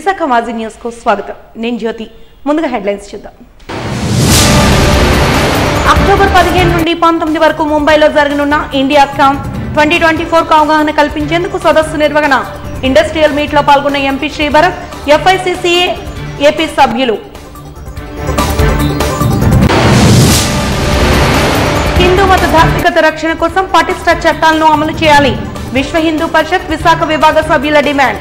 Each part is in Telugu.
విశాఖ మాజీ న్యూస్ కు స్వాగతం. నేను జ్యోతి. ముందుగా హెడ్లైన్స్ చూద్దాం. అక్టోబర్ 15 నుండి 19 వరకు ముంబైలో జరగనున్న ఇండియా కామ్ 2024 అవగాహన కల్పించేందుకు సదస్సు నిర్వహణ. ఇండస్ట్రియల్ మీట్ లో పాల్గొన్న ఎంపీ శ్రీభరత్, FICCA ఏపీ సభ్యులు. హిందూ మత ధార్మికత రక్షణ కోసం పటిష్ట చట్టాలను అమలు చేయాలి. విశ్వ హిందూ పరిషత్ విశాఖ విభాగ సభ్యుల డిమాండ్.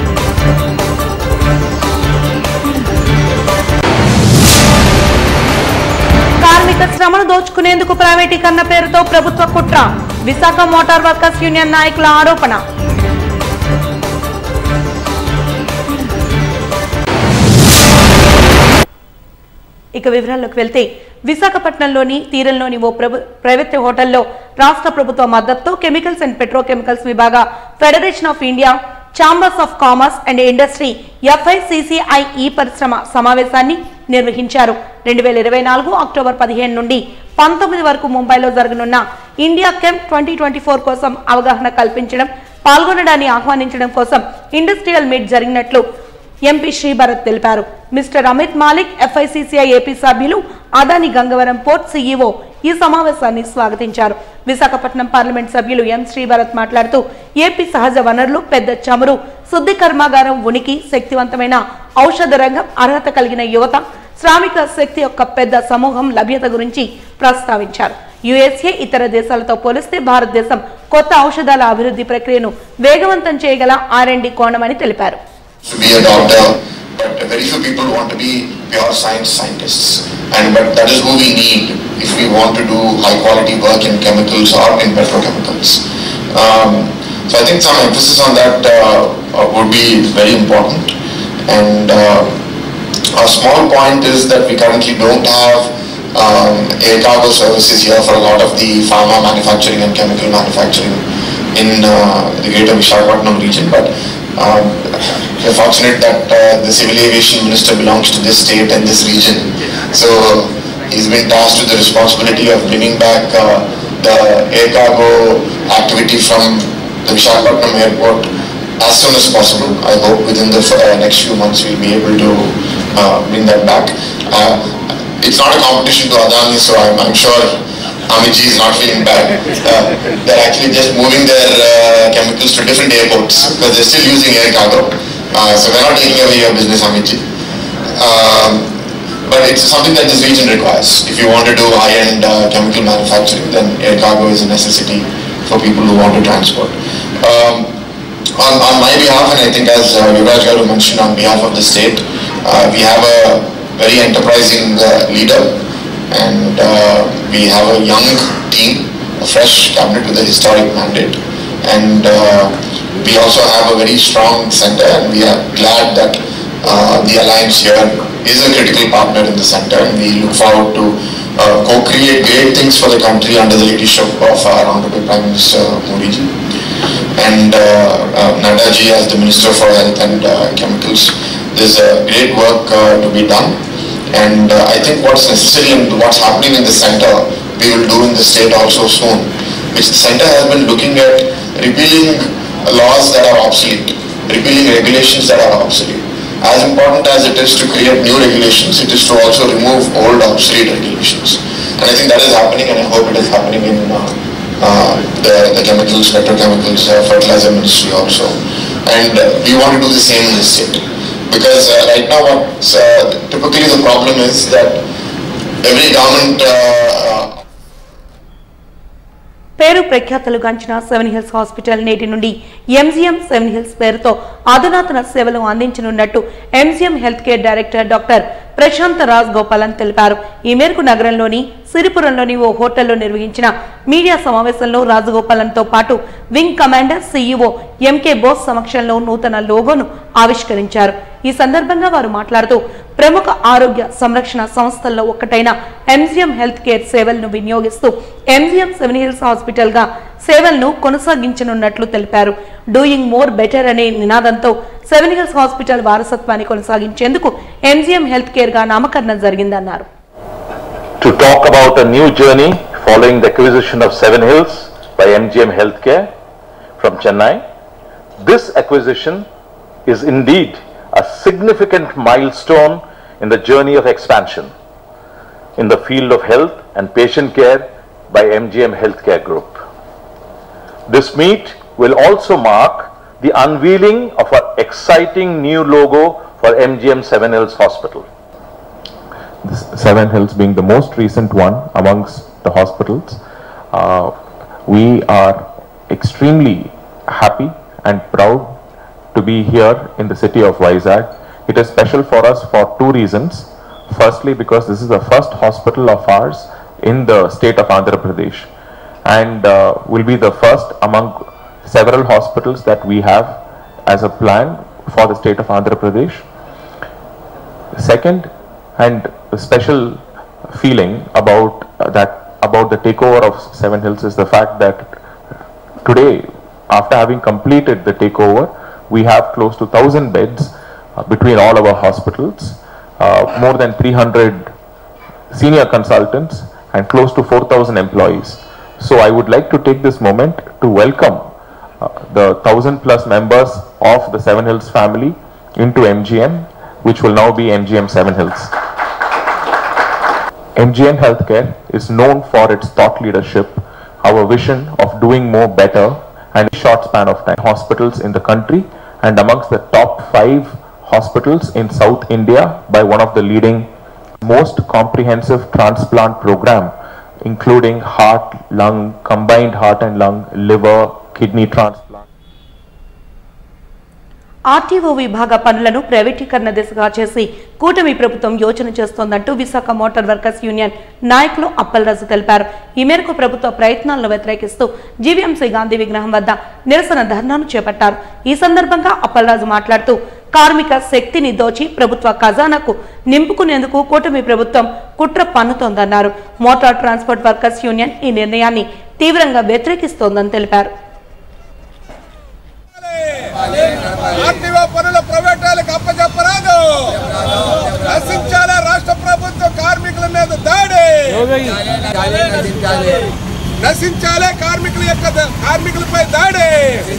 కార్మిక శ్రమను దోచుకునేందుకు ప్రైవేటీకరణ పేరుతో ప్రభుత్వ కుట్ర. విశాఖ మోటార్ వర్కర్స్ యూనియన్ నాయకుల ఆరోపణ. ఇక వివరాల్లోకి వెళ్తే, విశాఖపట్నంలోని తీరంలోని ఓ ప్రైవేట్ హోటల్లో రాష్ట్ర ప్రభుత్వ మద్దతుతో కెమికల్స్ అండ్ పెట్రోకెమికల్స్ విభాగ federation of India, chambers of commerce and industry, FICCI ఈ పరిశ్రమ సమావేశాన్ని నిర్వహించారు. 2024 అక్టోబర్ 15 నుండి 19 వరకు ముంబైలో జరగనున్న ఇండియా కెమ్ 2024 కోసం అవగాహన కల్పించడం, పాల్గొనడాన్ని ఆహ్వానించడం కోసం ఇండస్ట్రియల్ మీట్ జరిగినట్లు ఎంపీ శ్రీభరత్ తెలిపారు. Mister Amit Malik, FICCI AP సభ్యులు, అదాని గంగవరం పోర్ట్ CEO ఈ సమావేశాన్ని స్వాగతించారు. విశాఖపట్నం పార్లమెంట్ సభ్యులు ఎం శ్రీభరత్ మాట్లాడుతూ, ఏపీ సహజ వనరులు, పెద్ద చమురు శుద్ధి కర్మాగారం ఉనికి, శక్తివంతమైన ఔషధ రంగం, అర్హత కలిగిన యువత, శ్రామిక శక్తి యొక్క పెద్ద సమూహం లభ్యత గురించి ప్రస్తావించారు. USA ఇతర దేశాలతో పోలిస్తే భారతదేశం కొత్త ఔషధాల అభివృద్ధి ప్రక్రియను వేగవంతం చేయగల R&D కోణమని తెలిపారు. To be a doctor, but very few people want to be pure scientists, but that is who we need if we want to do high quality work in chemicals or in petrochemicals. So I think some emphasis on that would be very important. And a small point is that we currently don't have air cargo services here for a lot of the pharma manufacturing and chemical manufacturing in the greater Visakhapatnam region, but we're fortunate that the civil aviation minister belongs to this state and this region, so he's been tasked with the responsibility of bringing back the air cargo activity from the Visakhapatnam airport as soon as possible. I hope within the next few months we'll be able to bring that back. It's not a competition to Adani, so I'm sure Amitji is not feeling bad. They're actually just moving their chemicals to different airports because they're still using air cargo. So we're not taking away your business, Amitji. But it's something that this region requires. If you want to do high-end chemical manufacturing, then air cargo is a necessity for people who want to transport. On my behalf, and I think as Yuvraj Garu mentioned on behalf of the state, we have a very enterprising leader. And we have a young team, a fresh cabinet with a historic mandate, and we also have a very strong center, and we are glad that the alliance here is a critical partner in the center, and we look forward to co-create great things for the country under the leadership of our Honorable Prime Minister Modi ji and Nadda ji as the Minister for Health and Chemicals. There's a great work to be done. And I think what's necessary and what's happening in the center, we will do in the state also soon, which the center has been looking at repealing laws that are obsolete, repealing regulations that are obsolete. As important as it is to create new regulations, it is to also remove old obsolete regulations. And I think that is happening, and I hope it is happening in the chemicals, petrochemicals, fertilizer ministry also. And we want to do the same in the state. Because right now what's typically the problem is that every government పేరు ప్రఖ్యాతలు గాంచిన సెవెన్ హిల్స్ హాస్పిటల్ నేటి నుండి MGM సెవెన్ హిల్స్ పేరుతో అధునాతన సేవలు అందించనున్నట్టు MGM health care director doctor Prashant Raj Gopalan తెలిపారు. ఈ మేరకు నగరంలోని సిరిపురంలోని ఓ హోటల్లో నిర్వహించిన మీడియా సమావేశంలో రాజగోపాలన్తో పాటు wing commander CEO MK Bose సమక్షంలో నూతన లోగోను ఆవిష్కరించారు. ఈ సందర్భంగా వారు మాట్లాడుతూ, ప్రముఖ ఆరోగ్య సంరక్షణ సంస్థల్లో ఒక్కటైన MGM హెల్త్ కేర్ సేవలను వినియోగిస్తూ MGM సెవెన్ హిల్స్ హాస్పిటల్ గా సేవలను కొనసాగించనున్నట్లు తెలిపారు. డూయింగ్ మోర్ బెటర్ అనే నినాదంతో సెవెన్ హిల్స్ హాస్పిటల్ వారసత్వాన్ని కొనసాగించేందుకు MGM హెల్త్ కేర్ గా నామకరణం జరిగిందన్నారు. To talk about a new journey following the acquisition of Seven Hills by MGM Healthcare from Chennai. This acquisition is indeed a significant milestone in the journey of expansion in the field of health and patient care by MGM Healthcare Group. This meet will also mark the unveiling of an exciting new logo for MGM Seven Hills Hospital. Seven Hills being the most recent one amongst the hospitals, we are extremely happy and proud to be here in the city of Vizag. It is special for us for two reasons. Firstly, because this is the first hospital of ours in the state of Andhra Pradesh, and will be the first among several hospitals that we have as a plan for the state of Andhra Pradesh. Second, and a special feeling about the takeover of Seven Hills is the fact that today, after having completed the takeover, we have close to 1,000 beds between all our hospitals, more than 300 senior consultants, and close to 4,000 employees. So I would like to take this moment to welcome the 1,000 plus members of the Seven Hills family into MGM, which will now be MGM Seven Hills. MGM Healthcare is known for its thought leadership, our vision of doing more better, and a short span of time. Hospitals in the country and amongst the top 5 hospitals in South India by one of the leading, most comprehensive transplant program, including heart, lung, combined heart and lung, liver, kidney transplant. RTO విభాగ పనులను ప్రైవేటీకరణ దిశగా చేసి కూటమి ప్రభుత్వం యోచన చేస్తోందంటూ విశాఖ మోటార్ వర్కర్స్ యూనియన్ నాయకులు అప్పలరాజు తెలిపారు. ఈ మేరకు ప్రభుత్వ ప్రయత్నాలను వ్యతిరేకిస్తూ జీవీఎంసీ గాంధీ విగ్రహం వద్ద నిరసన ధర్నాను చేపట్టారు. ఈ సందర్భంగా అప్పలరాజు మాట్లాడుతూ కార్మిక శక్తిని దోచి ప్రభుత్వ ఖజానాకు నింపుకునేందుకు కూటమి ప్రభుత్వం కుట్ర పన్నుతోందన్నారు. మోటార్ ట్రాన్స్పోర్ట్ వర్కర్స్ యూనియన్ ఈ నిర్ణయాన్ని తీవ్రంగా వ్యతిరేకిస్తోందని తెలిపారు. ఆర్టీఓ పనుల ప్రైవేటాలకు అప్పచెప్పరాదు. నశించాలే రాష్ట్ర ప్రభుత్వ కార్మికుల మీద దాడి. నశించాలే కార్మికులపై దాడి.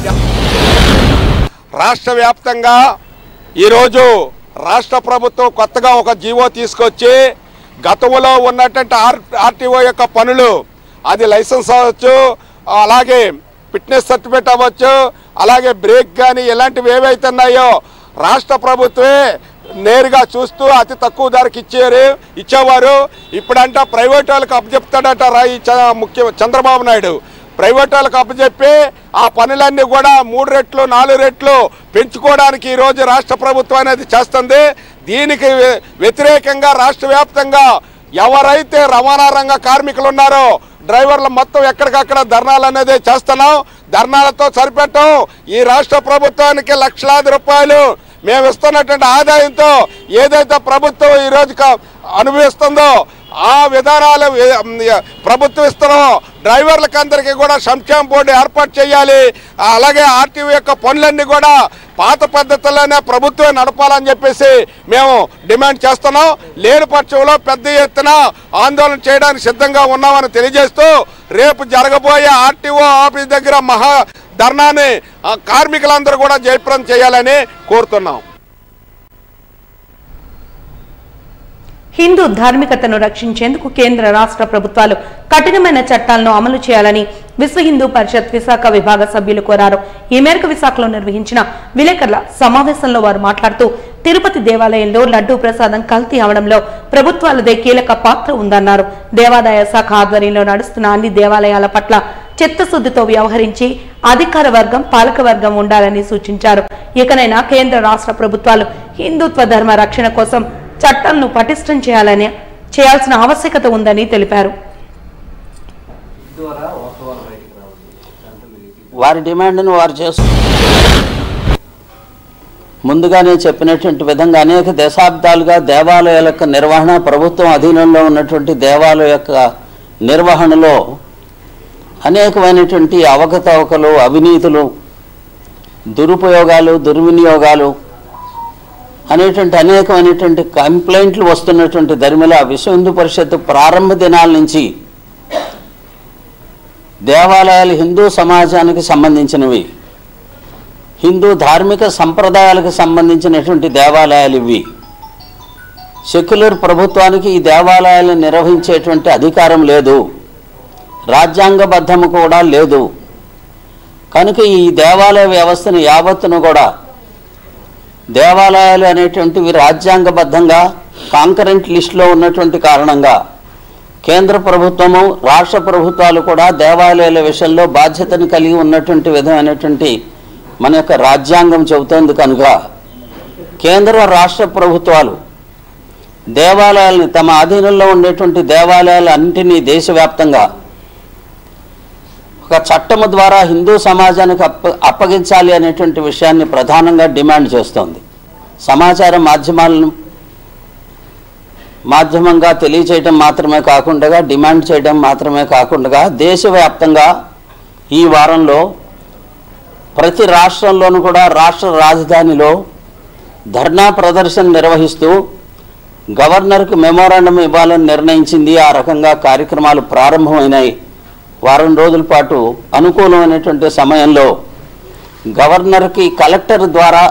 రాష్ట్ర వ్యాప్తంగా ఈరోజు రాష్ట్ర ప్రభుత్వం కొత్తగా ఒక జీవో తీసుకొచ్చి గతంలో ఉన్నటువంటి ఆర్టీఓ యొక్క పనులు, అది లైసెన్స్ అవ్వచ్చు, అలాగే ఫిట్నెస్ సర్టిఫికేట్ అవ్వచ్చు, అలాగే బ్రేక్ కానీ ఇలాంటివి ఏవైతే ఉన్నాయో రాష్ట్ర ప్రభుత్వమే నేరుగా చూస్తూ అతి తక్కువ ధరకు ఇచ్చేవారు. ఇప్పుడంట ప్రైవేట్ వాళ్ళకి అప్పచెప్తాడట చంద్రబాబు నాయుడు. ప్రైవేట్ వాళ్ళకి అప్పచెప్పి ఆ పనులన్నీ కూడా 3 రెట్లు 4 రెట్లు పెంచుకోవడానికి ఈరోజు రాష్ట్ర ప్రభుత్వం అనేది చేస్తుంది. దీనికి వ్యతిరేకంగా రాష్ట్ర వ్యాప్తంగా ఎవరైతే రవాణా రంగ కార్మికులు ఉన్నారో డ్రైవర్లు మొత్తం ఎక్కడికక్కడ ధర్నాలు అనేది చేస్తున్నాం. ధర్నాలతో సరిపెట్టాం. ఈ రాష్ట్ర ప్రభుత్వానికి లక్షలాది రూపాయలు మేము ఇస్తున్నటువంటి ఆదాయంతో ఏదైతే ప్రభుత్వం ఈరోజు అనుభవిస్తుందో ఆ విధానాలు ప్రభుత్వం ఇస్తున్నాం. డ్రైవర్లకు అందరికీ కూడా సంక్షేమ బోర్డు ఏర్పాటు చేయాలి. అలాగే ఆర్టీఓ యొక్క పనులన్నీ కూడా పాత పద్ధతుల్లోనే ప్రభుత్వమే నడపాలని చెప్పేసి మేము డిమాండ్ చేస్తున్నాం. లేని పక్షంలో పెద్ద ఎత్తున ఆందోళన చేయడానికి సిద్ధంగా ఉన్నామని తెలియజేస్తూ రేపు జరగబోయే ఆర్టీఓ ఆఫీస్ దగ్గర మహా ధర్నాన్ని కార్మికులందరూ కూడా జయప్రదం చేయాలని కోరుతున్నాం. హిందూ ధార్మికతను రక్షించేందుకు కేంద్ర రాష్ట్ర ప్రభుత్వాలు కఠినమైన చట్టాలను అమలు చేయాలని విశ్వ హిందూ పరిషత్ విశాఖ విభాగ సభ్యులు కోరారు. ఈ మేరకు విశాఖలో నిర్వహించిన విలేకరుల సమావేశంలో వారు మాట్లాడుతూ తిరుపతి దేవాలయంలో లడ్డూ ప్రసాదం కల్తీ అవడంలో ప్రభుత్వాలదే కీలక పాత్ర ఉందన్నారు. దేవాదాయ శాఖ ఆధ్వర్యంలో నడుస్తున్న అన్ని దేవాలయాల పట్ల చిత్తశుద్ధితో వ్యవహరించి అధికార వర్గం పాలక వర్గం ఉండాలని సూచించారు. ఇకనైనా కేంద్ర రాష్ట్ర ప్రభుత్వాలు హిందుత్వ ధర్మ రక్షణ కోసం చట్టాలను పటిష్టం చేయాల్సిన ఆవశ్యకత ఉందని తెలిపారు. వారి డిమాండ్ను వారు ముందుగానే చెప్పినటువంటి విధంగా అనేక దశాబ్దాలుగా దేవాలయాల యొక్క నిర్వహణ, ప్రభుత్వం అధీనంలో ఉన్నటువంటి దేవాలయ యొక్క నిర్వహణలో అనేకమైనటువంటి అవకతవకలు, అవినీతులు, దురుపయోగాలు, దుర్వినియోగాలు అనేటువంటి అనేకమైనటువంటి కంప్లైంట్లు వస్తున్నటువంటి ధర్మిల విశ్వ హిందూ పరిషత్ ప్రారంభ దినాల నుంచి దేవాలయాలు హిందూ సమాజానికి సంబంధించినవి, హిందూ ధార్మిక సంప్రదాయాలకు సంబంధించినటువంటి దేవాలయాలు ఇవి. సెక్యులర్ ప్రభుత్వానికి ఈ దేవాలయాలను నిర్వహించేటువంటి అధికారం లేదు, రాజ్యాంగబద్ధము కూడా లేదు. కనుక ఈ దేవాలయ వ్యవస్థను యావత్తును కూడా దేవాలయాలు అనేటువంటివి రాజ్యాంగబద్ధంగా కాంకరెంట్ లిస్టులో ఉన్నటువంటి కారణంగా కేంద్ర ప్రభుత్వము రాష్ట్ర ప్రభుత్వాలు కూడా దేవాలయాల విషయంలో బాధ్యతను కలిగి ఉన్నటువంటి విధమైనటువంటి మన యొక్క రాజ్యాంగం చెబుతోంది. కనుక కేంద్ర రాష్ట్ర ప్రభుత్వాలు దేవాలయాలని తమ ఆధీనంలో ఉండేటువంటి దేవాలయాలు అన్నింటినీ దేశవ్యాప్తంగా ఒక చట్టము ద్వారా హిందూ సమాజానికి అప్పగించాలి అనేటువంటి విషయాన్ని ప్రధానంగా డిమాండ్ చేస్తోంది. సమాచార మాధ్యమంగా తెలియచేయడం మాత్రమే కాకుండా, డిమాండ్ చేయడం మాత్రమే కాకుండా దేశవ్యాప్తంగా ఈ వారంలో ప్రతి రాష్ట్రంలోనూ కూడా రాష్ట్ర రాజధానిలో ధర్నా ప్రదర్శన నిర్వహిస్తూ గవర్నర్కు మెమోరాండం ఇవ్వాలని నిర్ణయించింది. ఆ రకంగా కార్యక్రమాలు ప్రారంభమైనాయి. వారం రోజుల పాటు అనుకూలమైనటువంటి సమయంలో గవర్నర్కి కలెక్టర్ ద్వారా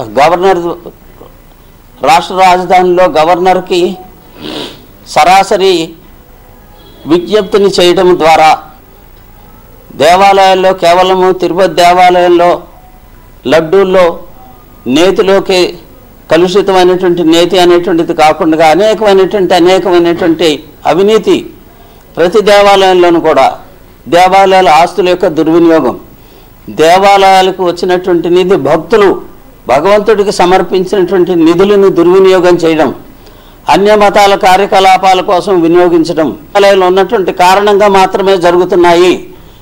రాష్ట్ర రాజధానిలో గవర్నర్కి సరాసరి విజ్ఞప్తిని చేయడం ద్వారా దేవాలయాల్లో కేవలము తిరుపతి దేవాలయంలో లడ్డూల్లో నేతిలోకి కలుషితమైనటువంటి నేతి అనేటువంటిది కాకుండా అనేకమైనటువంటి అవినీతి ప్రతి దేవాలయంలోనూ కూడా దేవాలయాల ఆస్తుల యొక్క దుర్వినియోగం, దేవాలయాలకు వచ్చినటువంటి నిధి భక్తులు భగవంతుడికి సమర్పించినటువంటి నిధులను దుర్వినియోగం చేయడం, అన్య మతాల కార్యకలాపాల కోసం వినియోగించడం దేవాలయాలు ఉన్నటువంటి కారణంగా మాత్రమే జరుగుతున్నాయి.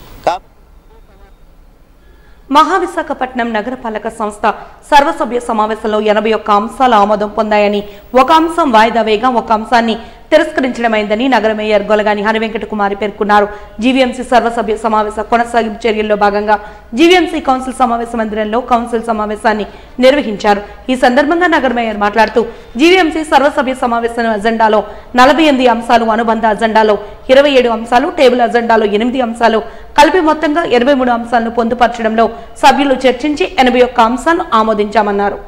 మహావిశాఖపట్నం నగరపాలక సంస్థ సర్వసభ్య సమావేశంలో 81 అంశాలు ఆమోదం పొందాయని, ఒక అంశం వాయిదా వేయగా ఒక అంశాన్ని తిరస్కరించడమైందని నగర మేయర్ గొలగాని హరివెంకట కుమారి పేర్కొన్నారు. జీవీఎంసీ సర్వసభ్య సమావేశ కొనసాగింపు చర్యల్లో భాగంగా జీవీఎంసీ కౌన్సిల్ సమావేశ మందిరంలో కౌన్సిల్ సమావేశాన్ని నిర్వహించారు. ఈ సందర్భంగా నగర మేయర్ మాట్లాడుతూ జీవీఎంసీ సర్వసభ్య సమావేశం అజెండాలో 48 అంశాలు, అనుబంధ అజెండాలో 27 అంశాలు, టేబుల్ అజెండాలో 8 అంశాలు కలిపి మొత్తంగా 23 అంశాలను పొందుపరచడంలో సభ్యులు చర్చించి 81 అంశాలను ఆమోదించామన్నారు.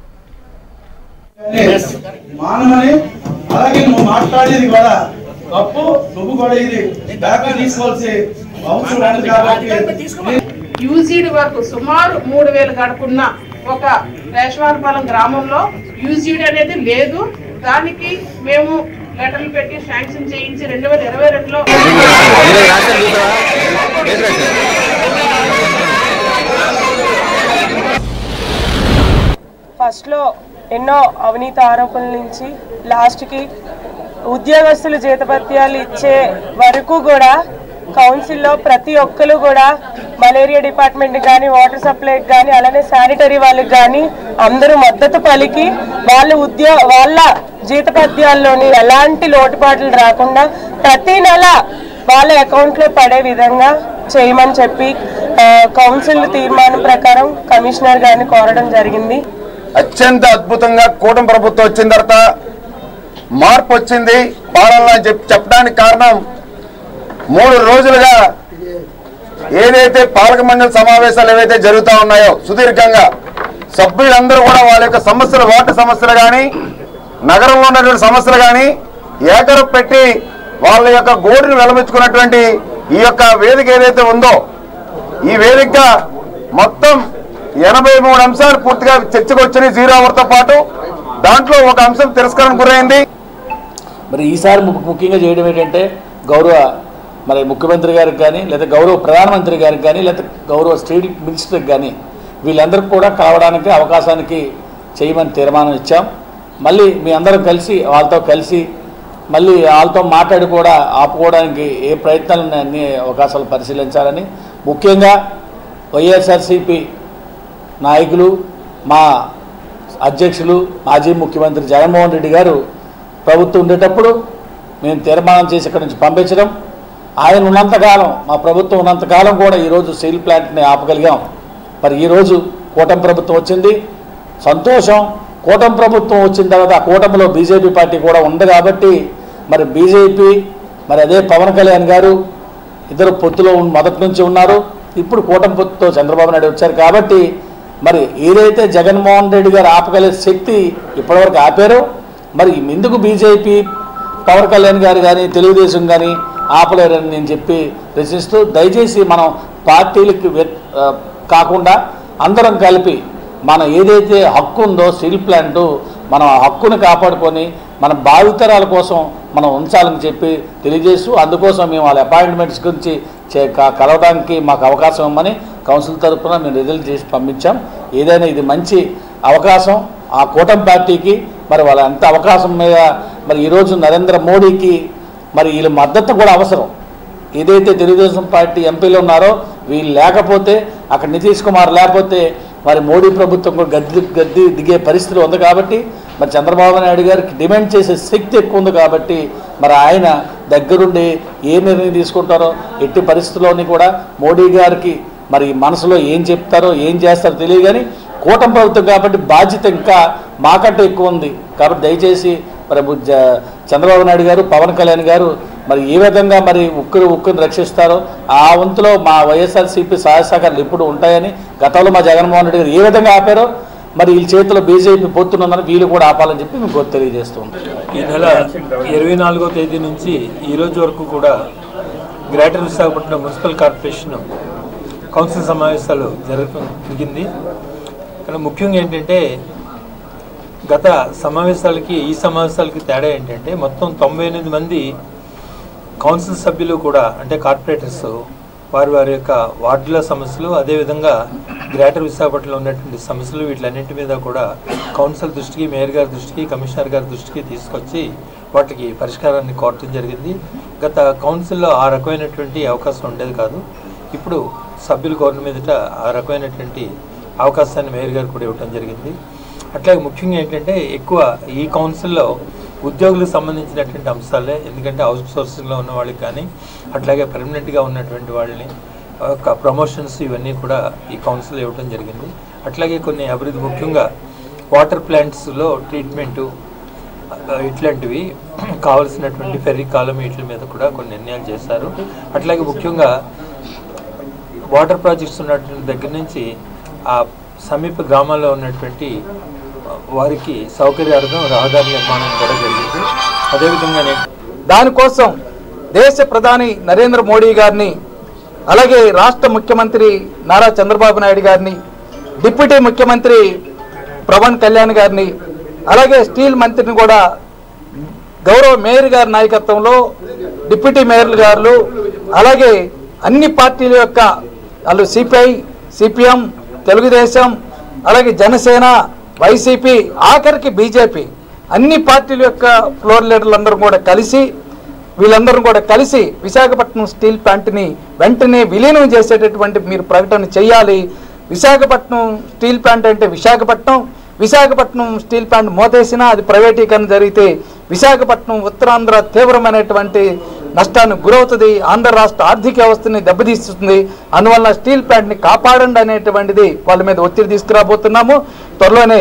అలాగే నువ్వు మాట్లాడేది కూడా తప్పు, నువ్వు కూడా ఇది బ్యాక్ తీసుకోవాల్సి అవసరం ఉంది. కాబట్టి యూజీడ్ వరకు సుమారు 3000 గడుపున్న ఒక రేషవారపాలెం గ్రామంలో యూజీడ్ అనేది లేదు. దానికి మేము లెటర్లు పెట్టి శాంక్షన్ చేయించి 2022లో ఫస్ట్లో ఎన్నో అవినీతి ఆరోపణల నుంచి లాస్ట్కి ఉద్యోగస్తులు జీతభత్యాలు ఇచ్చే వరకు కూడా కౌన్సిల్లో ప్రతి ఒక్కరు కూడా మలేరియా డిపార్ట్మెంట్ కానీ వాటర్ సప్లైకి కానీ అలానే శానిటరీ వాళ్ళకి కానీ అందరూ మద్దతు పలికి వాళ్ళ జీతభత్యాల్లోని ఎలాంటి లోటుపాట్లు రాకుండా ప్రతి నెల వాళ్ళ అకౌంట్లో పడే విధంగా చేయమని చెప్పి కౌన్సిల్ తీర్మానం ప్రకారం కమిషనర్ గారిని కోరడం జరిగింది. అత్యంత అద్భుతంగా కూటమి ప్రభుత్వం వచ్చిన తర్వాత మార్పు వచ్చింది పాలన చెప్పడానికి కారణం 3 రోజులుగా ఏదైతే పాలక మండలి సమావేశాలు ఏవైతే జరుగుతూ ఉన్నాయో సుదీర్ఘంగా సభ్యులందరూ కూడా వాళ్ళ యొక్క సమస్యలు, వార్డు సమస్యలు కానీ నగరంలో ఉన్నటువంటి సమస్యలు కానీ ఏకరపు పెట్టి వాళ్ళ యొక్క గోడును వెలమించుకున్నటువంటి ఈ యొక్క వేదిక ఏదైతే ఉందో ఈ వేదిక మొత్తం 83 అంశాలు పూర్తిగా చర్చకు వచ్చినాయి 0 అవర్తో పాటు. దాంట్లో ఒక అంశం తిరస్కరణ గురైంది. మరి ఈసారి ముఖ్యంగా చేయడం ఏంటంటే గౌరవ ముఖ్యమంత్రి గారికి కానీ లేదా గౌరవ ప్రధానమంత్రి గారికి కానీ లేదా గౌరవ స్టేట్ మినిస్టర్కి కానీ వీళ్ళందరికీ కూడా కలవడానికి అవకాశానికి చేయమని తీర్మానం ఇచ్చాం. మళ్ళీ మీ అందరం కలిసి వాళ్ళతో కలిసి మళ్ళీ వాళ్ళతో మాట్లాడి కూడా ఆపుకోవడానికి ఏ ప్రయత్నాలను అన్ని అవకాశాలు పరిశీలించాలని, ముఖ్యంగా వైఎస్ఆర్సీపీ నాయకులు మా అధ్యక్షులు మాజీ ముఖ్యమంత్రి జగన్మోహన్ రెడ్డి గారు ప్రభుత్వం ఉండేటప్పుడు మేము తీర్మానం చేసి ఇక్కడ నుంచి పంపించడం, ఆయన ఉన్నంతకాలం మా ప్రభుత్వం ఉన్నంతకాలం కూడా ఈరోజు స్టీల్ ప్లాంట్ని ఆపగలిగాం. మరి ఈరోజు కూటమి ప్రభుత్వం వచ్చింది, సంతోషం. కూటమి ప్రభుత్వం వచ్చిన తర్వాత ఆ కూటమిలో బీజేపీ పార్టీ కూడా ఉంది కాబట్టి మరి బీజేపీ మరి అదే పవన్ కళ్యాణ్ గారు ఇద్దరు పొత్తులో మొదటి నుంచి ఉన్నారు. ఇప్పుడు కూటమి పొత్తుతో చంద్రబాబు నాయుడు వచ్చారు కాబట్టి మరి ఏదైతే జగన్మోహన్ రెడ్డి గారు ఆపగల శక్తి ఇప్పటివరకు ఆపారో మరి ఎందుకు బీజేపీ పవన్ కళ్యాణ్ గారు కానీ తెలుగుదేశం కానీ ఆపలేరని నేను చెప్పి ప్రశ్నిస్తూ దయచేసి మనం పార్టీలకి కాకుండా అందరం కలిపి మన ఏదైతే హక్కు ఉందో స్టీల్ ప్లాంటు మనం ఆ హక్కును కాపాడుకొని మన భావితరాల కోసం మనం ఉంచాలని చెప్పి తెలియజేస్తూ అందుకోసం మేము వాళ్ళ అపాయింట్మెంట్స్ గురించి కలవడానికి మాకు అవకాశం ఇవ్వమని కౌన్సిల్ తరఫున మేము రిజల్ట్ చేసి పంపించాం. ఏదైనా ఇది మంచి అవకాశం ఆ కూటమి పార్టీకి. మరి వాళ్ళ అంత అవకాశం మీద మరి ఈరోజు నరేంద్ర మోడీకి మరి వీళ్ళ మద్దతు కూడా అవసరం. ఏదైతే తెలుగుదేశం పార్టీ ఎంపీలు ఉన్నారో వీళ్ళు లేకపోతే అక్కడ నితీష్ కుమార్ లేకపోతే మరి మోడీ ప్రభుత్వం కూడా గద్దె దిగే పరిస్థితి ఉంది. కాబట్టి మరి చంద్రబాబు నాయుడు గారికి డిమాండ్ చేసే శక్తి ఎక్కువ ఉంది. కాబట్టి మరి ఆయన దగ్గరుండి ఏ నిర్ణయం తీసుకుంటారో ఎట్టి పరిస్థితుల్లోని కూడా మోడీ గారికి మరి మనసులో ఏం చెప్తారో ఏం చేస్తారో తెలియదు. కానీ కూటమి ప్రభుత్వం కాబట్టి బాధ్యత ఇంకా మాకంటే ఎక్కువ ఉంది. కాబట్టి దయచేసి మరి చంద్రబాబు నాయుడు గారు పవన్ కళ్యాణ్ గారు మరి ఏ విధంగా మరి ఉక్కుని రక్షిస్తారో ఆ వంతులో మా వైఎస్ఆర్సీపీ సహాయ సహకారాలు ఎప్పుడు ఉంటాయని గతంలో మా జగన్మోహన్ రెడ్డి గారు ఏ విధంగా ఆపారో మరి వీళ్ళ చేతిలో బీజేపీ పొత్తున్నదని వీళ్ళు కూడా ఆపాలని చెప్పి మేము తెలియజేస్తూ ఉంటాం. ఈ నెల 24వ తేదీ నుంచి ఈ రోజు వరకు కూడా greater Visakhapatnam municipal corporation council సమావేశాలు జరిగింది. కానీ ముఖ్యంగా ఏంటంటే గత సమావేశాలకి ఈ సమావేశాలకి తేడా ఏంటంటే మొత్తం 98 మంది కౌన్సిల్ సభ్యులు కూడా అంటే కార్పొరేటర్స్ వారి యొక్క వార్డుల సమస్యలు అదేవిధంగా గ్రేటర్ విశాఖపట్నంలో ఉన్నటువంటి సమస్యలు వీటిలన్నింటి మీద కూడా కౌన్సిల్ దృష్టికి మేయర్ గారి దృష్టికి కమిషనర్ గారి దృష్టికి తీసుకొచ్చి వాటికి పరిష్కారాన్ని కోరటం జరిగింది. గత కౌన్సిల్లో ఆ రకమైనటువంటి అవకాశం ఉండేది కాదు. ఇప్పుడు సభ్యులు కోరిన మీదట ఆ రకమైనటువంటి అవకాశాన్ని మేయర్ గారు కూడా ఇవ్వటం జరిగింది. అట్లాగే ముఖ్యంగా ఏంటంటే ఎక్కువ ఈ కౌన్సిల్లో ఉద్యోగులకు సంబంధించినటువంటి అంశాలే. ఎందుకంటే అవుట్ సోర్సింగ్లో ఉన్న వాళ్ళకి కానీ అట్లాగే పర్మనెంట్గా ఉన్నటువంటి వాళ్ళని ప్రమోషన్స్ ఇవన్నీ కూడా ఈ కౌన్సిల్ ఇవ్వడం జరిగింది. అట్లాగే కొన్ని అభివృద్ధి ముఖ్యంగా వాటర్ ప్లాంట్స్లో ట్రీట్మెంటు ఇట్లాంటివి కావలసినటువంటి ఫెర్రీ కాలం వీటి మీద కూడా కొన్ని నిర్ణయాలు చేశారు. అట్లాగే ముఖ్యంగా వాటర్ ప్రాజెక్ట్స్ ఉన్నటువంటి దగ్గర నుంచి ఆ సమీప గ్రామాల్లో ఉన్నటువంటి వారికి సౌకర్యార్థం రహదారి నిర్మాణం కూడా జరిగింది. అదేవిధంగానే దానికోసం దేశ ప్రధాని నరేంద్ర మోడీ గారిని అలాగే రాష్ట్ర ముఖ్యమంత్రి నారా చంద్రబాబు నాయుడు గారిని డిప్యూటీ ముఖ్యమంత్రి పవన్ కళ్యాణ్ గారిని అలాగే స్టీల్ మంత్రిని కూడా గౌరవ మేయర్ గారి నాయకత్వంలో డిప్యూటీ మేయర్లు గారు అలాగే అన్ని పార్టీల యొక్క వాళ్ళు సిపిఐ సిపిఎం తెలుగుదేశం అలాగే జనసేన వైసీపీ ఆఖరికి బీజేపీ అన్ని పార్టీల యొక్క ఫ్లోర్ లీడర్లందరూ కూడా కలిసి వీళ్ళందరూ కూడా కలిసి విశాఖపట్నం స్టీల్ ప్లాంట్ని వెంటనే విలీనం చేసేటటువంటి మీరు ప్రకటన చేయాలి. విశాఖపట్నం స్టీల్ ప్లాంట్ అంటే విశాఖపట్నం స్టీల్ ప్లాంట్ మోతేసినా అది ప్రైవేటీకరణ జరిగితే విశాఖపట్నం ఉత్తరాంధ్ర తీవ్రమైనటువంటి నష్టానికి గురవుతుంది. ఆంధ్ర రాష్ట్ర ఆర్థిక వ్యవస్థని దెబ్బతీస్తుంది. అందువల్ల స్టీల్ ప్లాంట్ని కాపాడండి అనేటువంటిది వాళ్ళ మీద ఒత్తిడి తీసుకురాబోతున్నాము. త్వరలోనే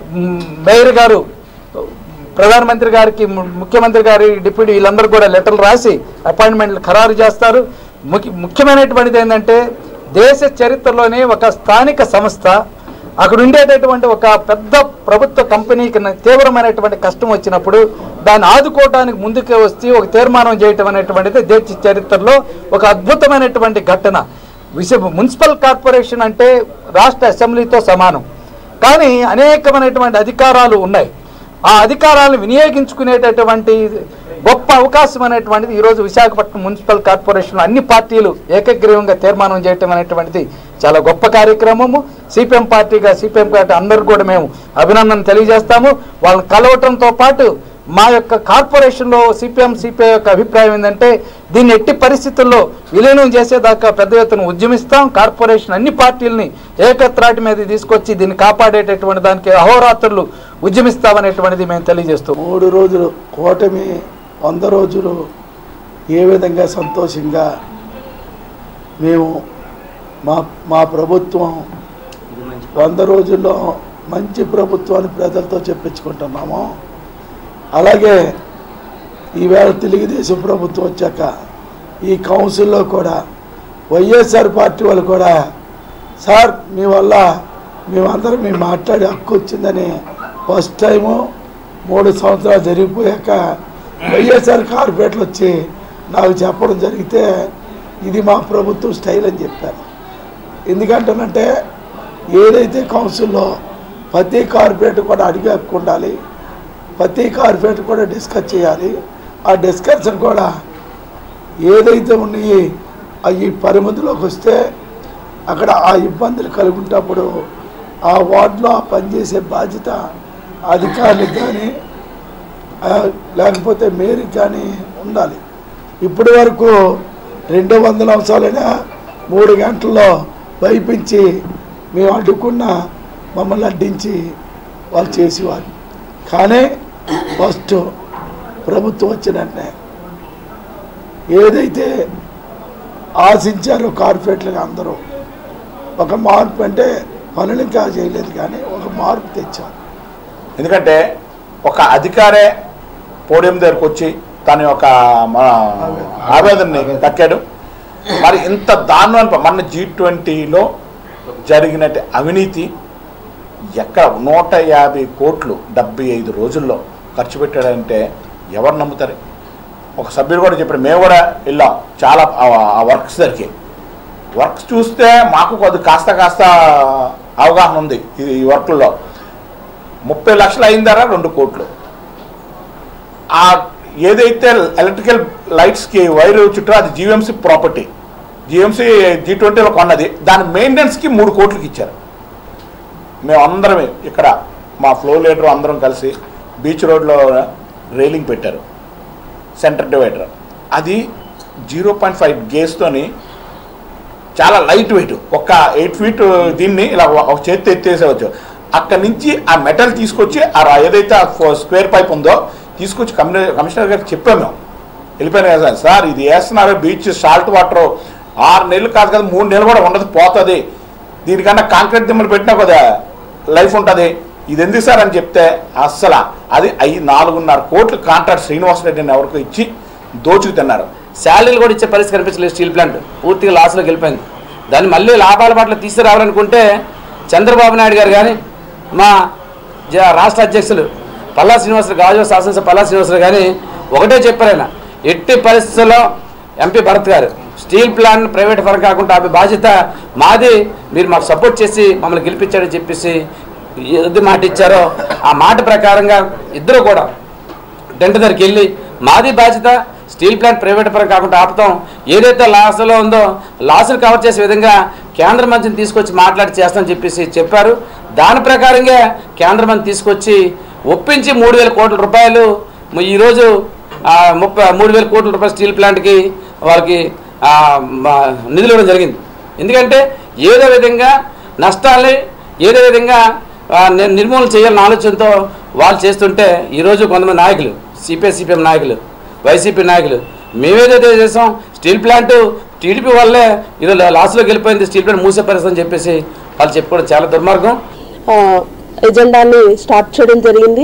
మేయర్ గారు ప్రధానమంత్రి గారికి ముఖ్యమంత్రి గారి డిప్యూటీ వీళ్ళందరూ కూడా లెటర్లు రాసి అపాయింట్మెంట్లు ఖరారు చేస్తారు. ముఖ్యమైనటువంటిది ఏంటంటే దేశ చరిత్రలోనే ఒక స్థానిక సంస్థ అక్కడ ఉండేటటువంటి ఒక పెద్ద ప్రభుత్వ కంపెనీకి తీవ్రమైనటువంటి కష్టం వచ్చినప్పుడు దాన్ని ఆదుకోవడానికి ముందుకే వచ్చి ఒక తీర్మానం చేయటం అనేటువంటిది దేశ చరిత్రలో ఒక అద్భుతమైనటువంటి ఘటన. మున్సిపల్ కార్పొరేషన్ అంటే రాష్ట్ర అసెంబ్లీతో సమానం. కానీ అనేకమైనటువంటి అధికారాలు ఉన్నాయి. ఆ అధికారాలను వినియోగించుకునేటటువంటి గొప్ప అవకాశం అనేటువంటిది ఈరోజు విశాఖపట్నం మున్సిపల్ కార్పొరేషన్లో అన్ని పార్టీలు ఏకగ్రీవంగా తీర్మానం చేయటం అనేటువంటిది చాలా గొప్ప కార్యక్రమము. సిపిఎం పార్టీ అందరూ కూడా మేము అభినందన తెలియజేస్తాము. వాళ్ళని కలవటంతో పాటు మా యొక్క కార్పొరేషన్లో సిపిఐ యొక్క అభిప్రాయం ఏంటంటే దీన్ని ఎట్టి పరిస్థితుల్లో విలీనం చేసేదాకా పెద్ద ఎత్తున ఉద్యమిస్తాం. కార్పొరేషన్ అన్ని పార్టీలని ఏకత్రాటి మీద తీసుకొచ్చి దీన్ని కాపాడేటటువంటి దానికి అహోరాత్రులు ఉద్యమిస్తామనేటువంటిది మేము తెలియజేస్తాం. 3 రోజులు కూటమి 100 రోజులు ఏ విధంగా సంతోషంగా మేము మా ప్రభుత్వం 100 రోజుల్లో మంచి ప్రభుత్వాన్ని ప్రజలతో చెప్పించుకుంటున్నాము. అలాగే ఈవేళ తెలుగుదేశం ప్రభుత్వం వచ్చాక ఈ కౌన్సిల్లో కూడా వైఎస్ఆర్ పార్టీ వాళ్ళు కూడా సార్ మీ వల్ల మేమందరం మేము మాట్లాడే హక్కు వచ్చిందని ఫస్ట్ టైము 3 సంవత్సరాలు జరిగిపోయాక వైఎస్ఆర్ కార్పొరేట్లు వచ్చి నాకు చెప్పడం జరిగితే ఇది మా ప్రభుత్వం స్టైల్ అని చెప్పాను. ఎందుకంటేనంటే ఏదైతే కౌన్సిల్లో ప్రతి కార్పొరేట్ కూడా అడిగే హక్కు ఉండాలి, ప్రతి కార్పొరేట్ కూడా డిస్కస్ చేయాలి. ఆ డిస్కషన్ కూడా ఏదైతే ఉన్నాయి అవి పరిమితిలోకి వస్తే అక్కడ ఆ ఇబ్బందులు కలుగుంటప్పుడు ఆ వార్డులో పనిచేసే బాధ్యత అధికారులకు కానీ లేకపోతే మేయర్కి కానీ ఉండాలి. ఇప్పటి వరకు 200 అంశాలైనా 3 గంటల్లో వైపించి మేము అడ్డుకున్న మమ్మల్ని అడ్డించి వాళ్ళు చేసేవారు. కానీ ఫస్ట్ ప్రభుత్వం వచ్చినట్టే ఏదైతే ఆశించారో కార్పొరేట్లుగా అందరూ ఒక మార్పు అంటే పనులు ఇంకా చేయలేదు కానీ ఒక మార్పు తెచ్చారు. ఎందుకంటే ఒక అధికారే పోడియం దగ్గరకు వచ్చి తన యొక్క ఆవేదనని తక్కాడు. మరి ఇంత దారుణం మన G20లో జరిగినట్టు అవినీతి ఎక్కడ 150 కోట్లు 75 రోజుల్లో ఖర్చు పెట్టాడంటే ఎవరు నమ్ముతారు? ఒక సభ్యుడు కూడా చెప్పాడు, మేము కూడా వెళ్ళాం చాలా ఆ వర్క్స్ దగ్గరికి. వర్క్స్ చూస్తే మాకు కొద్ది కాస్త అవగాహన ఉంది ఈ వర్క్లో. 30 లక్షలు అయిందారా 2 కోట్లు. ఆ ఏదైతే ఎలక్ట్రికల్ లైట్స్కి వైరు చుట్టూ అది జీవీఎంసీ ప్రాపర్టీ, జీవీఎంసీ G20లో కొన్నది. దాని మెయింటెనెన్స్కి 3 కోట్లకి ఇచ్చారు. మేము అందరం ఇక్కడ మా ఫ్లో లీడర్ అందరం కలిసి బీచ్ రోడ్లో రైలింగ్ పెట్టారు, సెంటర్ డివైడర్. అది 0.5 గేజ్తోని చాలా లైట్ వెయిట్, ఒక 8 ఫీట్ దీన్ని ఇలా ఒక చేతి ఎత్తేసేవచ్చు. అక్కడి నుంచి ఆ మెటల్ తీసుకొచ్చి ఏదైతే స్క్వేర్ పైప్ ఉందో తీసుకొచ్చి కమిషనర్ గారికి చెప్పాము. మేము వెళ్ళిపోయినా కదా సార్, ఇది వేస్తున్నారు బీచ్ సాల్ట్ వాటర్ 6 నెలలు కాదు కదా 3 నెలలు కూడా ఉండదు, పోతుంది. దీనికన్నా కాంక్రీట్ దిమ్మలు పెట్టినా కదా లైఫ్ ఉంటుంది, ఇది ఎందుకు సార్ అని చెప్తే అస్సలు అది 4.5 కోట్లు కాంట్రాక్ట్ శ్రీనివాసరెడ్డిని ఎవరికో ఇచ్చి దోచుకు తిన్నారు. శాలరీలు కూడా ఇచ్చే పరిస్థితి కనిపించలేదు. స్టీల్ ప్లాంట్ పూర్తిగా లాస్లోకి వెళ్ళిపోయింది. దాన్ని మళ్ళీ లాభాల పట్ల తీసుకురావాలనుకుంటే చంద్రబాబు నాయుడు గారు కానీ మా రాష్ట్ర అధ్యక్షులు పల్లా శ్రీనివాసరావు, గాజువాక శాసనసభ పల్లా శ్రీనివాసరావు కానీ ఒకటే చెప్పారు. ఆయన ఎట్టి పరిస్థితుల్లో ఎంపీ భరత్ గారు స్టీల్ ప్లాంట్ ప్రైవేట్ ఫరం కాకుండా ఆ బాధ్యత మాది, మీరు మాకు సపోర్ట్ చేసి మమ్మల్ని గెలిపించాడని చెప్పేసి ఏది మాట ఇచ్చారో ఆ మాట ప్రకారంగా ఇద్దరు కూడా టెంట్ దగ్గరికి వెళ్ళి మాది బాధ్యత స్టీల్ ప్లాంట్ ప్రైవేట్ పరం కాకుండా ఆపుతాం, ఏదైతే లాస్లో ఉందో లాసులు కవర్ చేసే విధంగా కేంద్ర మంత్రిని తీసుకొచ్చి మాట్లాడి చేస్తామని చెప్పేసి చెప్పారు. దాని ప్రకారంగా కేంద్ర మంత్రి తీసుకొచ్చి ఒప్పించి 3,000 కోట్ల రూపాయలు ఈరోజు 3,000 కోట్ల రూపాయలు స్టీల్ ప్లాంట్కి వాళ్ళకి నిధులు ఇవ్వడం జరిగింది. ఎందుకంటే ఏదో విధంగా నష్టాలని ఏదో విధంగా నిర్మూలన చేయాలన్న ఆలోచనతో వాళ్ళు చేస్తుంటే ఈరోజు కొంతమంది నాయకులు సిపిఎం నాయకులు, వైసీపీ నాయకులు మేమేదైతే చేసాం స్టీల్ ప్లాంట్ టీడీపీ వల్లే ఈరోజు లాస్లోకి వెళ్ళిపోయింది, స్టీల్ ప్లాంట్ మూసే పరిస్థితి అని చెప్పేసి వాళ్ళు చెప్పుకోవడం చాలా దుర్మార్గం. ఎజెండాని స్టార్ట్ చేయడం జరిగింది.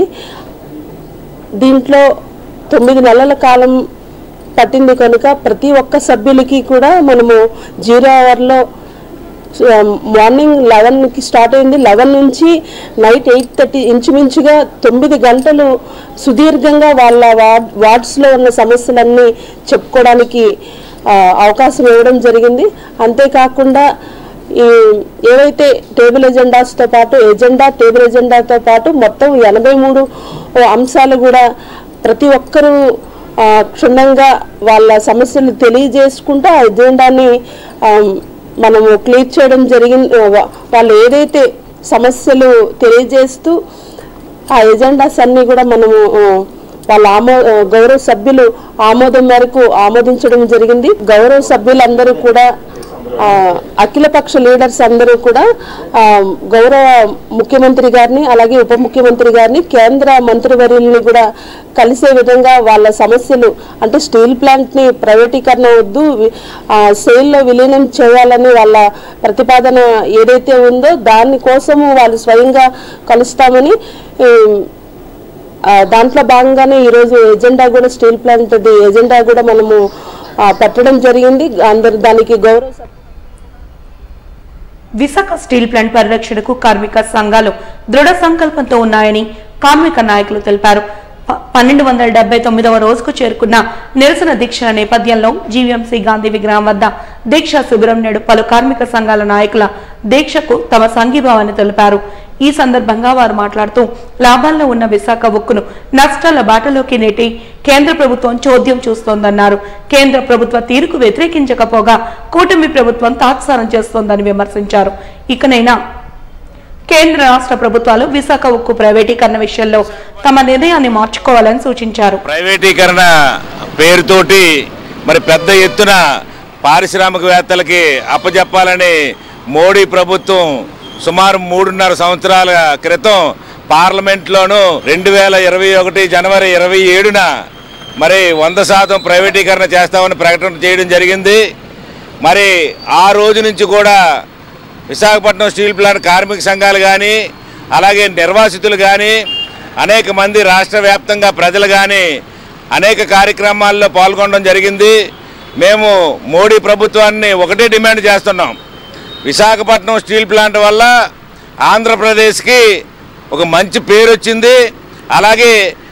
దీంట్లో 9 నెలల కాలం పట్టింది కనుక ప్రతి ఒక్క సభ్యులకి కూడా మనము 0 అవర్లో మార్నింగ్ 11కి స్టార్ట్ అయింది. 11 నుంచి నైట్ 8:30 ఇంచుమించుగా 9 గంటలు సుదీర్ఘంగా వాళ్ళ వార్డ్స్లో ఉన్న సమస్యలన్నీ చెప్పుకోవడానికి అవకాశం ఇవ్వడం జరిగింది. అంతేకాకుండా ఏవైతే టేబుల్ ఎజెండాస్తో పాటు టేబుల్ ఎజెండాతో పాటు మొత్తం 83 అంశాలు కూడా ప్రతి ఒక్కరూ క్షుణ్ణంగా వాళ్ళ సమస్యలు తెలియజేసుకుంటూ ఆ ఎజెండాని మనము క్లియర్ చేయడం జరిగింది. వాళ్ళు ఏదైతే సమస్యలు తెలియజేస్తూ ఆ ఎజెండాస్ అన్నీ కూడా మనము వాళ్ళ గౌరవ సభ్యులు ఆమోదం మేరకు ఆమోదించడం జరిగింది. గౌరవ సభ్యులందరూ కూడా అఖిలపక్ష లీడర్స్ అందరూ కూడా గౌరవ ముఖ్యమంత్రి గారిని అలాగే ఉప ముఖ్యమంత్రి గారిని కేంద్ర మంత్రివర్యుల్ని కూడా కలిసే విధంగా వాళ్ళ సమస్యలు అంటే స్టీల్ ప్లాంట్ని ప్రైవేటీకరణ వద్దు, సేల్లో విలీనం చేయాలని వాళ్ళ ప్రతిపాదన ఏదైతే ఉందో దానికోసము వాళ్ళు స్వయంగా కలుస్తామని దాంట్లో భాగంగానే ఈరోజు ఎజెండా కూడా స్టీల్ ప్లాంట్ ఎజెండా కూడా మనము పెట్టడం జరిగింది. అందరు దానికి విశాఖ స్టీల్ ప్లాంట్ పరిరక్షణకు కార్మిక సంఘాలు దృఢ సంకల్పంతో ఉన్నాయని కార్మిక నాయకులు తెలిపారు. 1279వ రోజుకు చేరుకున్న నిరసన దీక్షల నేపథ్యంలో జీవీఎంసీ గాంధీ విగ్రహం వద్ద దీక్షా శిబిరం నేడు పలు కార్మిక సంఘాల నాయకుల దీక్షకు తమ సంఘీభావాన్ని తెలిపారు. ఈ సందర్భంగా వారు మాట్లాడుతూ లాభాల్లో ఉన్న విశాఖ ఉక్కును నష్టాల బాటలోకి నెట్టి కేంద్ర ప్రభుత్వం చోద్యం చూస్తోందన్నారు. కేంద్ర ప్రభుత్వ తీరుకు వ్యతిరేకించకపోగా కూటమి ప్రభుత్వం తాత్సారం చేస్తోందని విమర్శించారు. ఇకనైనా కేంద్ర రాష్ట్ర ప్రభుత్వాలు విశాఖ ఉక్కు ప్రైవేటీకరణ విషయంలో తమ నిర్ణయాన్ని మార్చుకోవాలని సూచించారు. ప్రైవేటీకరణ పేరుతోటి మరి పెద్ద ఎత్తున పారిశ్రామికవేత్తలకి అప్పజెప్పాలని మోడీ ప్రభుత్వం సుమారు 3.5 సంవత్సరాల క్రితం పార్లమెంట్లోనూ 2021 జనవరి 27న మరి 100% ప్రైవేటీకరణ చేస్తామని ప్రకటన చేయడం జరిగింది. మరి ఆ రోజు నుంచి కూడా విశాఖపట్నం స్టీల్ ప్లాంట్ కార్మిక సంఘాలు కానీ అలాగే నిర్వాసితులు కానీ అనేక మంది రాష్ట్ర వ్యాప్తంగా ప్రజలు కానీ అనేక కార్యక్రమాల్లో పాల్గొనడం జరిగింది. మేము మోడీ ప్రభుత్వాన్ని ఒకటే డిమాండ్ చేస్తున్నాం. విశాఖపట్నం స్టీల్ ప్లాంట్ వల్ల ఆంధ్రప్రదేశ్కి ఒక మంచి పేరు వచ్చింది. అలాగే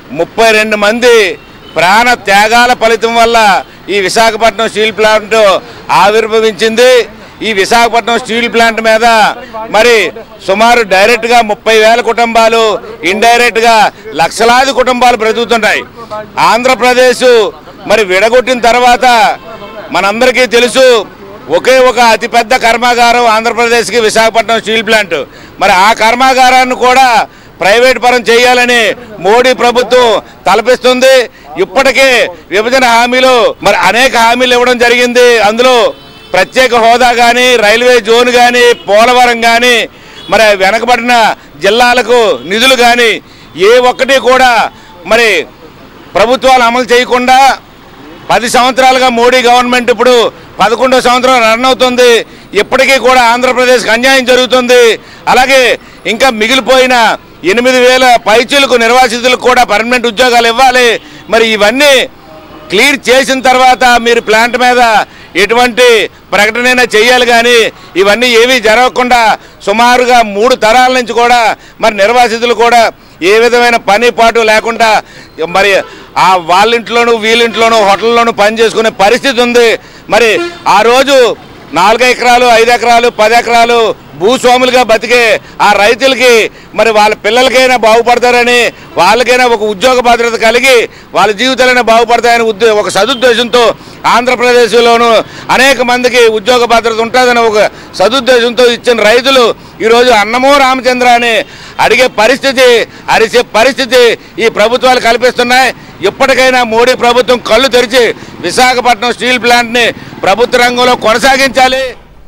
32 మంది ప్రాణ త్యాగాల ఫలితం వల్ల ఈ విశాఖపట్నం స్టీల్ ప్లాంట్ ఆవిర్భవించింది. ఈ విశాఖపట్నం స్టీల్ ప్లాంట్ మీద మరి సుమారు డైరెక్ట్గా 30,000 కుటుంబాలు, ఇండైరెక్ట్గా లక్షలాది కుటుంబాలు బ్రతుకుతున్నాయి. ఆంధ్రప్రదేశ్ మరి విడగొట్టిన తర్వాత మనందరికీ తెలుసు ఒకే ఒక అతిపెద్ద కర్మాగారం ఆంధ్రప్రదేశ్కి విశాఖపట్నం స్టీల్ ప్లాంట్. మరి ఆ కర్మాగారాన్ని కూడా ప్రైవేట్ పరం చేయాలని మోడీ ప్రభుత్వం తలపిస్తుంది. ఇప్పటికే విభజన హామీలు మరి అనేక హామీలు ఇవ్వడం జరిగింది. అందులో ప్రత్యేక హోదా కానీ, రైల్వే జోన్ కానీ, పోలవరం కానీ, మరి వెనకబడిన జిల్లాలకు నిధులు కానీ ఏ ఒక్కటి కూడా మరి ప్రభుత్వాలు అమలు చేయకుండా 10 సంవత్సరాలుగా మోడీ గవర్నమెంట్ ఇప్పుడు 11వ సంవత్సరం రన్ అవుతుంది. ఇప్పటికీ కూడా ఆంధ్రప్రదేశ్కి అన్యాయం జరుగుతుంది. అలాగే ఇంకా మిగిలిపోయిన 8,000 పైచీలకు నిర్వాసితులకు కూడా పర్మనెంట్ ఉద్యోగాలు ఇవ్వాలి. మరి ఇవన్నీ క్లియర్ చేసిన తర్వాత మీరు ప్లాంట్ మీద ఎటువంటి ప్రకటనైనా చేయాలి. కానీ ఇవన్నీ ఏమీ జరగకుండా సుమారుగా 3 తరాల నుంచి కూడా మరి నిర్వాసితులు కూడా ఏ విధమైన పని పాటు లేకుండా మరి ఆ వాళ్ళింట్లోనూ వీళ్ళింట్లోనూ హోటల్లోనూ పని చేసుకునే పరిస్థితి ఉంది. మరి ఆ రోజు 4 ఎకరాలు, 5 ఎకరాలు, 10 ఎకరాలు భూస్వాములుగా బతికే ఆ రైతులకి మరి వాళ్ళ పిల్లలకైనా బాగుపడతారని, వాళ్ళకైనా ఒక ఉద్యోగ భద్రత కలిగి వాళ్ళ జీవితాలైనా బాగుపడతాయని ఒక సదుద్దేశంతో ఆంధ్రప్రదేశ్లోనూ అనేక మందికి ఉద్యోగ భద్రత ఉంటుందని ఒక సదుద్దేశంతో ఇచ్చిన రైతులు ఈరోజు అన్నమో రామచంద్ర అని అడిగే పరిస్థితి, అరిసే పరిస్థితి ఈ ప్రభుత్వాలు కల్పిస్తున్నాయి. ఇప్పటికైనా మోడీ ప్రభుత్వం కళ్ళు తెరిచి విశాఖపట్నం స్టీల్ ప్లాంట్ని ప్రభుత్వ రంగంలో కొనసాగించాలి.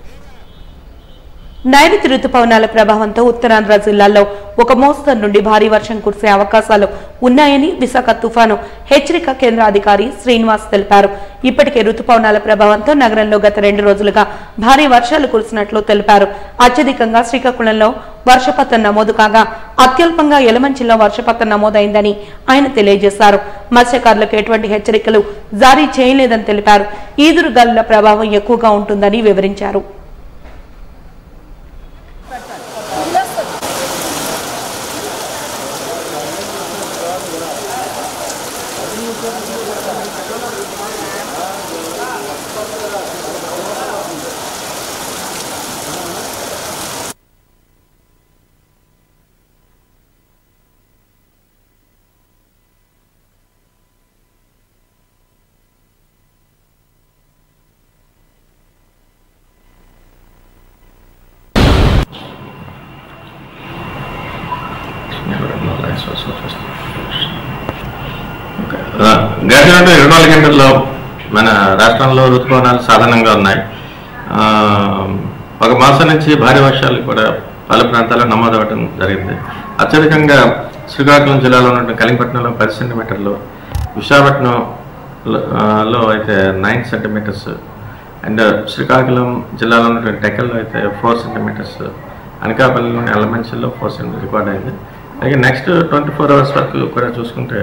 నైరుతి రుతుపవనాల ప్రభావంతో ఉత్తరాంధ్ర జిల్లాల్లో ఒక మోస్తరు నుండి భారీ వర్షం కురిసే అవకాశాలు ఉన్నాయని విశాఖ తుఫాను హెచ్చరిక కేంద్ర అధికారి శ్రీనివాస్ తెలిపారు. ఇప్పటికే రుతుపవనాల ప్రభావంతో నగరంలో గత 2 రోజులుగా భారీ వర్షాలు కురిసినట్లు తెలిపారు. అత్యధికంగా శ్రీకాకుళంలో వర్షపాతం నమోదు కాగా అత్యల్పంగా యలమంచిలో వర్షపాతం నమోదైందని ఆయన తెలియజేశారు. మత్స్యకారులకు ఎటువంటి హెచ్చరికలు జారీ చేయలేదని తెలిపారు. ఈదురుగాలుల ప్రభావం ఎక్కువగా ఉంటుందని వివరించారు. గడిచిన 24 గంటల్లో మన రాష్ట్రంలో ఋతుపవనాలు సాధారణంగా ఉన్నాయి. ఒక మాసం నుంచి భారీ వర్షాలు కూడా పలు ప్రాంతాల్లో నమోదవడం జరిగింది. అత్యధికంగా శ్రీకాకుళం జిల్లాలో ఉన్న కలింగపట్నంలో 10 సెంటీమీటర్లు, విశాఖపట్నంలో అయితే 9 సెంటీమీటర్స్, అండ్ శ్రీకాకుళం జిల్లాలో ఉన్నటువంటి టెక్కల్లో అయితే 4 సెంటీమీటర్స్, అనకాపల్లిలోని ఎల్లమంచిలో 4 సెంటీమీటర్ రికార్డ్ అయింది. అలాగే నెక్స్ట్ 24 అవర్స్ వరకు కూడా చూసుకుంటే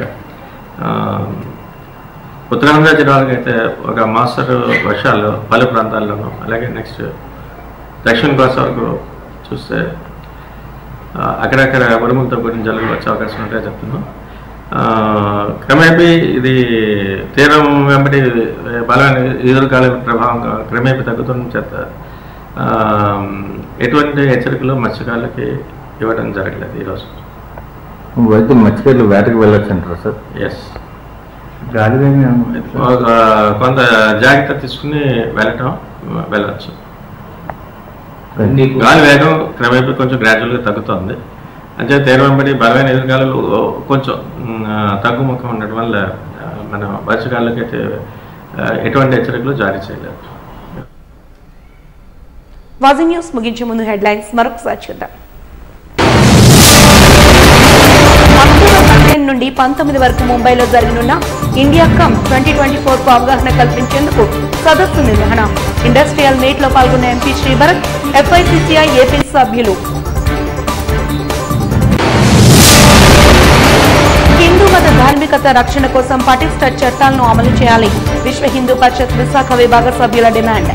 ఉత్తరాంధ్ర జిల్లాలకు అయితే ఒక మాస్టర్ వర్షాలు పలు ప్రాంతాల్లోనూ, అలాగే నెక్స్ట్ దక్షిణ కోస్తా వరకు చూస్తే అక్కడక్కడ ఉరుములతో కూడిన జల్లులు వచ్చే అవకాశం ఉంటే చెప్తున్నాం. క్రమేపీ ఇది తీరం వెంబడి బలమైన ఎదురుగాలి ప్రభావం క్రమేపీ తగ్గుతున్న చేత ఎటువంటి హెచ్చరికలు మత్స్యకారులకి ఇవ్వడం జరగలేదు ఈరోజు. అయితే మత్స్యకారులు వేటకు వెళ్ళొచ్చు అంటారు సార్? ఎస్, గాలి కొంత జాగ్రత్త తీసుకుని వెళ్ళచ్చు. గాలి వేగం క్రమేపీ కొంచెం గ్రాడ్యువల్గా తగ్గుతుంది. అంటే తీరం వెంబడి బలమైన ఎదురుగాలు కొంచెం తగ్గుముఖం ఉండడం వల్ల మన మత్స్యకారులకి అయితే ఎటువంటి హెచ్చరికలు జారీ చేయలేదు. వాజీ న్యూస్ ముగించే ముందు హెడ్లైన్స్ మరొకసారి చూద్దాం. అక్టోబర్ 12 నుండి 19 వరకు ముంబైలో జరగనున్న ఇండియా కప్ 2024 కు అవగాహన కల్పించేందుకు సదస్సు నిర్వహణ. ఇండస్ట్రియల్ మీట్ లో పాల్గొన్న ఎంపీ శ్రీభరత్, FICCI ఏపీ సభ్యులు. హిందూ మత ధార్మికత రక్షణ కోసం పటిష్ట చట్టాలను అమలు చేయాలి. విశ్వ హిందూ పరిషత్ విశాఖ విభాగ సభ్యుల డిమాండ్.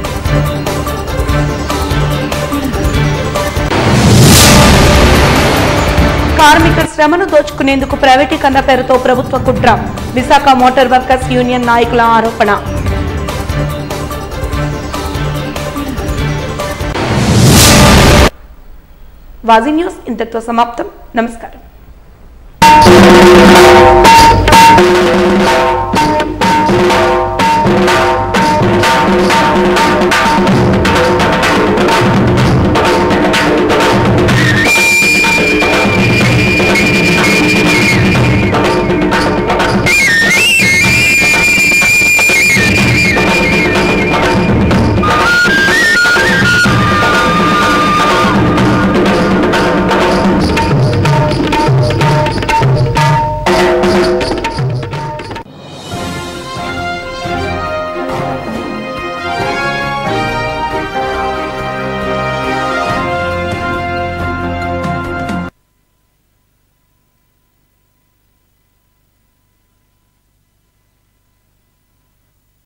కార్మికుల శ్రమను దోచుకునేందుకు ప్రైవేటీకరణ పేరుతో ప్రభుత్వ కుట్ర. విశాఖ మోటార్ వర్కర్స్ యూనియన్ నాయకుల ఆరోపణ. వాజీ న్యూస్ ఇంతటితో సమాప్తం. నమస్కారం.